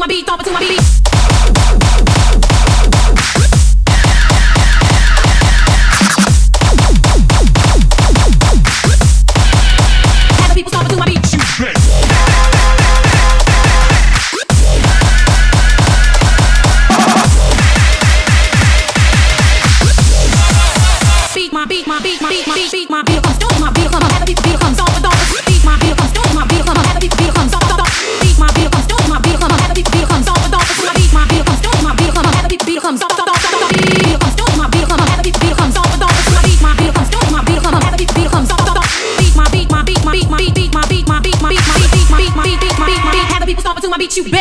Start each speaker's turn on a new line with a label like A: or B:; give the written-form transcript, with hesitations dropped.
A: my beat, stomp to my beat. Have the people stomp to my beat. Beat my beat, my beat, my beat, my beat, beat my beat comes stone, my beat come, have the people beat comes off the door. Beat my beat comes stone, my beat come, have the people beat comes off the door. Beat my beat comes stone, my beat come, have the people beat comes off the door. Beat my beat comes stone, my beat come, have the people beat comes off the door. Beat comes stone, my beat come, have the people beat comes off the door. Beat my beat comes stone, my beat come, have the people beat comes off the door. Beat my beat, my beat, my beat, my beat, beat my beat, my beat, my beat, my beat, my beat, my beat, my beat, my beat, have the people stomp to my beat, you bet.